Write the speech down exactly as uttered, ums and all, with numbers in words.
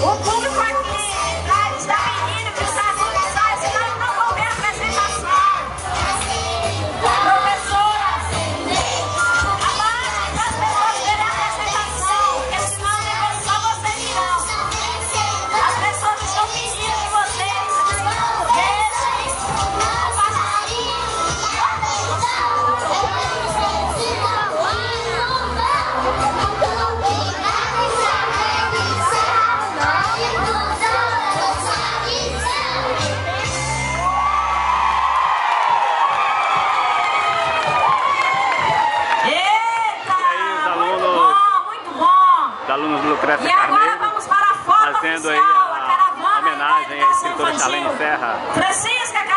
O público aqui traz da menina que está no ensaio, senão eu não vou ver a apresentação. Professoras, abaixem para as pessoas verem a apresentação, porque senão eu vou ver só vocês não. As pessoas estão pedindo de vocês. Alunos do Lucrécia E agora Carneiro, vamos para a foto fazendo oficial, aí a, a homenagem à escritora Charlene Serra. Francisca